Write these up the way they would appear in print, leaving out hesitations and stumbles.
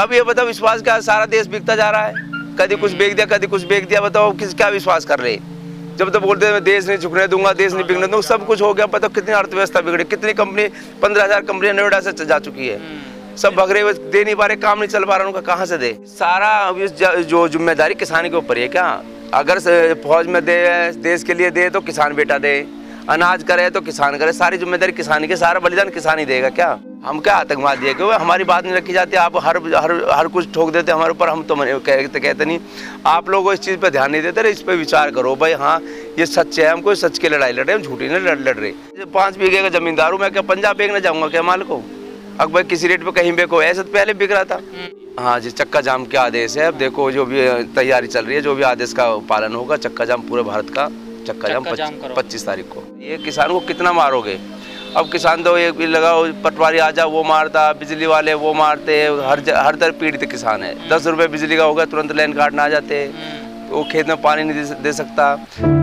अब ये बताओ विश्वास क्या, सारा देश बिकता जा रहा है, कभी कुछ बेच दिया कभी कुछ बेच दिया। बताओ किस क्या विश्वास कर रहे। जब तक बोलते हैं देश नहीं झुकने दूंगा, देश नहीं बिकने दूंगा, सब कुछ हो गया। बताओ कितनी अर्थव्यवस्था बिगड़ी, कितनी कंपनी 15,000 कंपनियां नोएडा से जा चुकी है। सब भग रहे, दे नहीं पा रहे, काम नहीं चल पा रहा, उनका कहाँ से दे। सारा जो जिम्मेदारी किसान के ऊपर है क्या। अगर फौज में दे, देश के लिए दे तो किसान बेटा दे, अनाज करे तो किसान करे, सारी जिम्मेदारी किसान की, सारा बलिदान किसान ही देगा क्या। हम क्या आतंकवादी है क्यों, हमारी बात नहीं रखी जाती। आप हर कुछ ठोक देते हमारे ऊपर, हम तो कहते नहीं। आप लोग इस चीज़ पे ध्यान नहीं देते, इस पे विचार करो भाई। हाँ ये सच है, हम कोई सच की लड़ाई लड़ रहे हैं, हम झूठी नहीं लड़ रहे। 5 बीघे का जमींदार हूँ मैं, क्या पंजाब बेचने जाऊँगा क्या माल को। अब भाई किसी रेट पे कहीं बेचो, ऐसे तो पहले बिक रहा था। हाँ जी, चक्का जाम के आदेश है। अब देखो जो भी तैयारी चल रही है, जो भी आदेश का पालन होगा, चक्का जाम पूरे भारत का चक्का जाम 25 तारीख को। ये किसान को कितना मारोगे। अब किसान तो एक लगाओ, पटवारी आ जाओ वो मारता, बिजली वाले वो मारते, हर तरह पीड़ित किसान है। 10 रुपये बिजली का होगा तुरंत लाइन काटना आ जाते, वो खेत में पानी नहीं दे सकता।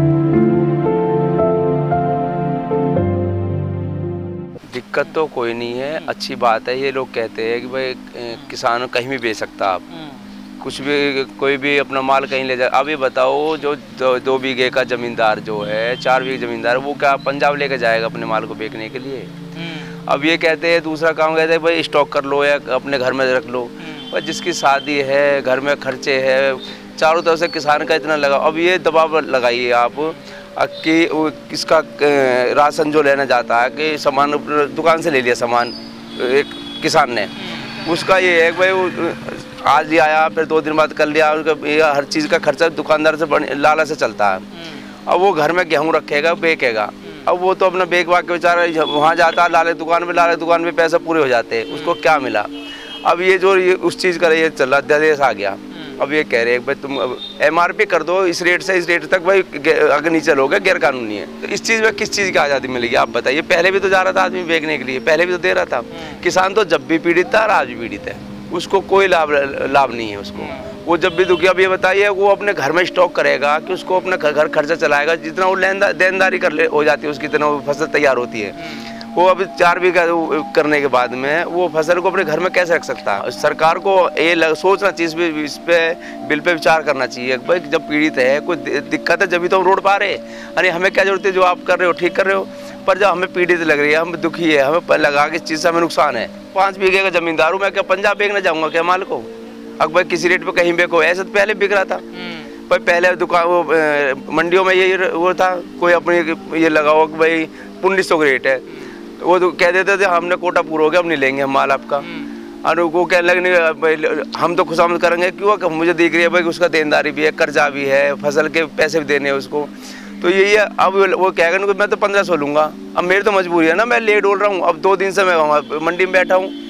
दिक्कत तो कोई नहीं है, अच्छी बात है। ये लोग कहते हैं कि भाई किसान कहीं भी बेच सकता, आप कुछ भी, कोई भी अपना माल कहीं ले जाए। अब ये बताओ जो 2 बीघे का जमींदार जो है, 4 बीघे जमींदार, वो क्या पंजाब लेके जाएगा अपने माल को बेचने के लिए। अब ये कहते हैं, दूसरा काम कहते हैं भाई स्टॉक कर लो या अपने घर में रख लो। पर जिसकी शादी है, घर में खर्चे है, चारों तरफ से किसान का इतना लगा। अब ये दबाव लगाइए आप कि किसका राशन जो लेना जाता है, कि सामान दुकान से ले लिया सामान एक किसान ने, उसका ये है कि भाई आज ले आया, फिर 2 दिन बाद कर लिया, उनका हर चीज़ का खर्चा दुकानदार से लाला से चलता है। अब वो घर में गेहूँ रखेगा, बेचेगा। अब वो तो अपना बेच बाग के बेचारा वहाँ जाता है लाले दुकान में पैसा पूरे हो जाते हैं, उसको क्या मिला। अब ये जो उस चीज़ का ये चल रहा, अध्यादेश आ गया। अब ये कह रहे हैं भाई तुम MRP कर दो, इस रेट से इस रेट तक, भाई अगर नीचे लोगे गैर कानूनी है। तो इस चीज़ में किस चीज़ की आज़ादी मिलेगी आप बताइए। पहले भी तो जा रहा था आदमी बेचने के लिए, पहले भी तो दे रहा था। किसान तो जब भी पीड़ित था और आज भी पीड़ित है, उसको कोई लाभ नहीं है उसको। वो जब भी दुखी, अब ये बताइए वो अपने घर में स्टॉक करेगा कि उसको अपना घर खर्चा चलाएगा, जितना वो देनदारी हो जाती है उसकी, इतना वो फसल तैयार होती है। वो अब 4 बीघा करने के बाद में वो फसल को अपने घर में कैसे रख सकता है। सरकार को ये सोचना चाहिए, इस पे बिल पे विचार करना चाहिए। भाई जब पीड़ित है, कोई दिक्कत है, जब भी तो हम रोड पा रहे। अरे हमें क्या जरूरत है, जो आप कर रहे हो ठीक कर रहे हो, पर जब हमें पीड़ित लग रही है, हम दुखी है, हमें लगा कि इस चीज़ से हमें नुकसान है। 5 बीघे का जमींदार हूँ मैं, क्या पंजाब बेचने जाऊँगा क्या माल को। अब भाई किसी रेट पे कहीं बेचो, ऐसे तो पहले बिक रहा था। भाई पहले दुकान वो मंडियों में ये वो था, कोई अपनी ये लगाओ कि भाई 1900 का रेट है, वो तो कह देते थे हमने कोटा पूरा हो गया, अब नहीं लेंगे हम माल आपका। और वो कहने लगे हम तो खुशामद करेंगे, क्यों, मुझे दिख रही है भाई उसका देनदारी भी है, कर्जा भी है, फसल के पैसे भी देने हैं उसको। तो यही है। अब वो कहेगा ना मैं तो 1500 लूँगा, अब मेरी तो मजबूरी है ना, मैं ले डोल रहा हूँ। अब 2 दिन से मैं मंडी में बैठा हूँ,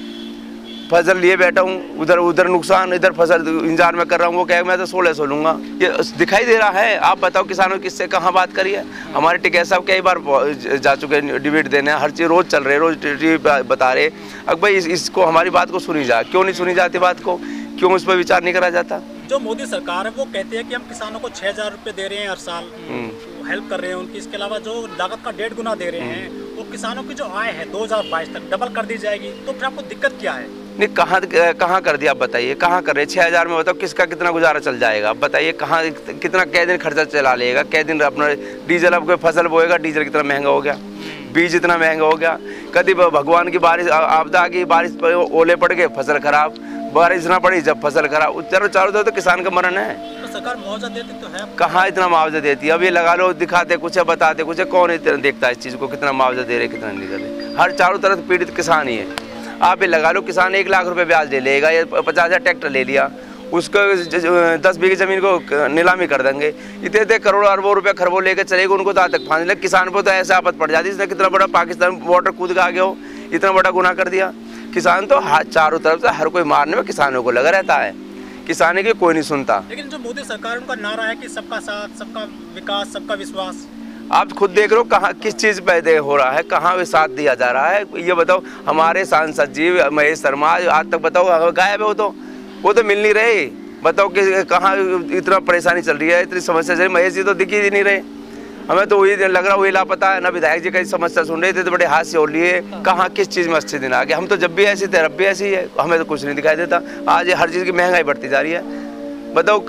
फसल लिए बैठा हूँ, उधर नुकसान, इधर फसल इंतजार में कर रहा हूँ। वो कहेगा मैं तो 1600 लूँगा। ये दिखाई दे रहा है। आप बताओ किसानों किससे कहाँ बात करिए। हमारे टिकैत साहब कई बार जा चुके हैं डिबेट देने, हर चीज़ रोज़ चल रहे, रोज़ टीवी बता रहे। अब भाई इसको हमारी बात को सुनी जाए, क्यों नहीं सुनी जाती बात को, क्यों उस पर विचार नहीं करा जाता। जो मोदी सरकार है वो कहती है कि हम किसानों को 6000 रुपये दे रहे हैं हर साल, हेल्प कर रहे हैं उनकी। इसके अलावा जो लागत का 1.5 गुना दे रहे हैं, वो किसानों की जो आय है 2022 तक डबल कर दी जाएगी। तो फिर आपको दिक्कत क्या है। नहीं, कहाँ कर दिया आप बताइए, कहाँ कर रहे। 6000 में बताओ किसका कितना गुजारा चल जाएगा। आप बताइए कहाँ कितना, कै दिन खर्चा चला लेगा, कै दिन अपना डीजल, अब कोई फसल बोएगा डीजल कितना महंगा हो गया, बीज इतना महंगा हो गया। कभी भगवान की बारिश आपदा आ गई, बारिश पर ओले पड़ गए, फसल खराब, बारिश ना पड़ी जब फसल खराब। चारों तरफ तो किसान का मरण है। तो सरकार मुआवजा देती तो है, कहाँ इतना मुआवजा देती है। अब ये लगा लो, दिखाते कुछ है, बताते कुछ है, कौन इतना देखता है इस चीज़ को, कितना मुआवजा दे रहे कितना नहीं दे रहे। हर चारों तरफ पीड़ित किसान ही है। आप ये लगा लो, किसान 1 लाख रुपए ब्याज ले लेगा, या 50,000 ट्रैक्टर ले लिया, उसको 10 बीघे जमीन को नीलामी कर देंगे, इतने करोड़ों अरबों रुपए खरबों लेकर चलेगा, उनको तो आज तक फांसी लगे। किसान पर तो ऐसे आफत पड़ जाती है, इसने कितना बड़ा पाकिस्तान बॉर्डर कूद के आ गया हो, इतना बड़ा गुनाह कर दिया। किसान तो चारों तरफ से हर कोई मारने में किसानों को लगा रहता है, किसानी की कोई नहीं सुनता। लेकिन जो मोदी सरकार, उनका नारा है कि सबका साथ, सबका विकास, सबका विश्वास। आप खुद देख रहे हो कहाँ किस चीज़ पे हो रहा है, कहाँ भी साथ दिया जा रहा है। ये बताओ, हमारे सांसद जी महेश शर्मा आज तक बताओ गायब है, वो तो मिल नहीं रहे। बताओ कि कहाँ इतना परेशानी चल रही है, इतनी समस्या चल रही है, महेश जी तो दिख ही नहीं रहे। हमें तो वही लग रहा, वही लापता है ना। विधायक जी कई समस्या सुन रहे थे तो बड़े हाथ से हो लिए, कहाँ किस चीज़ में अच्छे दिन आ गए। हम तो जब भी ऐसे थे अब भी ऐसे ही है, हमें तो कुछ नहीं दिखाई देता। आज हर चीज़ की महंगाई बढ़ती जा रही है। बताओ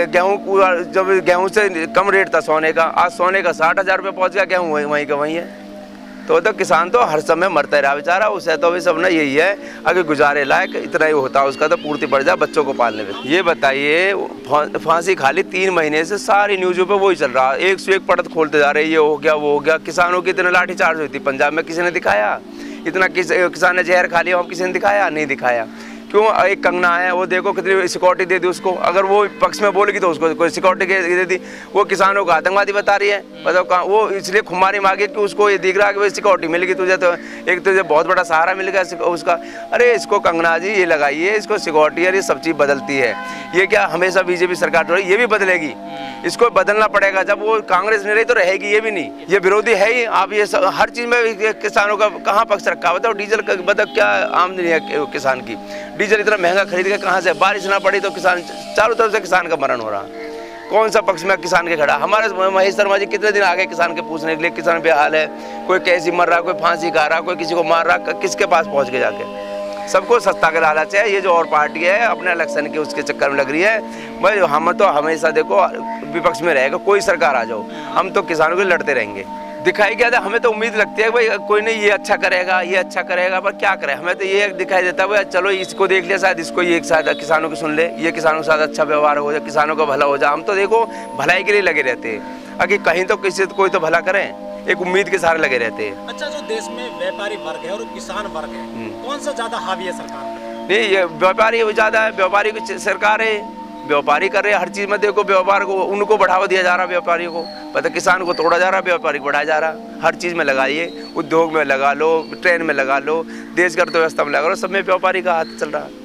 गेहूँ, जब गेहूँ से कम रेट था सोने का, आज सोने का 60,000 रुपये पहुँच गया, गेहूँ वहीं का वहीं है। तो किसान तो हर समय मरता रहा बेचारा, उसे तो भी सब ना यही है, अगर गुजारे लायक इतना ही होता है उसका तो पूर्ति पड़ जाए बच्चों को पालने में। ये बताइए, फांसी खा ली 3 महीने से सारी न्यूज़ों पे वही चल रहा है, एक से एक पड़त खोलते जा रहे, ये हो गया वो हो गया। किसानों की इतने लाठीचार्ज हुई थी पंजाब में, किसी ने दिखाया? इतना किसान ने जहर खा लिया, किसी ने दिखाया? नहीं दिखाया। क्यों? एक कंगना है, वो देखो कितनी सिक्योरिटी दे दी उसको, अगर वो पक्ष में बोलेगी तो उसको कोई सिक्योरिटी दे दी। वो किसानों को आतंकवादी बता रही है, बताओ कहाँ? वो इसलिए खुमारी मांगी कि उसको ये दिख रहा है कि भाई सिक्योरिटी मिलेगी तुझे, तो एक तुझे बहुत बड़ा सहारा मिल गया उसका। अरे इसको कंगना जी ये लगाइए, इसको सिक्योरिटी, अरे सब चीज़ बदलती है। ये क्या हमेशा बीजेपी सरकार रही, ये भी बदलेगी, इसको बदलना पड़ेगा। जब वो कांग्रेस नहीं रही तो रहेगी ये भी नहीं, ये विरोधी है ही। आप ये हर चीज़ में किसानों का कहाँ पक्ष रखा? बताओ डीजल का बताओ क्या आमदनी है किसान की? डीजल इतना महंगा खरीद के कहाँ से? बारिश ना पड़ी तो किसान, चारों तरफ से किसान का मरण हो रहा। कौन सा पक्ष में किसान के खड़ा? हमारे महेश शर्मा जी कितने दिन आ गए किसान के पूछने के लिए, किसान बेहाल है, कोई कैसी मर रहा, कोई फांसी खा रहा, कोई किसी को मार रहा, किसके पास पहुँच के जाके? सबको सस्ता का लालच है। ये जो और पार्टी है अपने इलेक्शन के उसके चक्कर में लग रही है। भाई हम तो हमेशा देखो विपक्ष में रहेगा, कोई सरकार आ जाओ, हम तो किसानों के लिए लड़ते रहेंगे। दिखाई क्या था? हमें तो उम्मीद लगती है भाई कोई नहीं ये अच्छा करेगा, ये अच्छा करेगा, पर क्या करे? हमें तो ये दिखाई देता है भाई चलो इसको देख लिया, शायद इसको ये शायद किसानों की सुन ले, ये किसानों के साथ अच्छा व्यवहार हो जाए, किसानों का भला हो जाए। हम तो देखो भलाई के लिए लगे रहते हैं, अगर कहीं तो किसी कोई तो भला करें, एक उम्मीद के सहारे लगे रहते हैं। अच्छा, जो देश में व्यापारी वर्ग है और किसान वर्ग है, कौन सा ज्यादा हावी है सरकार पर? नहीं, ये व्यापारी ज्यादा है, व्यापारी की सरकार है, व्यापारी कर रहे हैं हर चीज में। देखो व्यापार को उनको बढ़ावा दिया जा रहा है, व्यापारियों को पता, किसान को तोड़ा जा रहा है, व्यापारी को बढ़ाया जा रहा है। हर चीज में लगाइए, उद्योग में लगा लो, ट्रेन में लगा लो, देश की अर्थव्यवस्था में लगा लो, सब में व्यापारी का हाथ चल रहा है।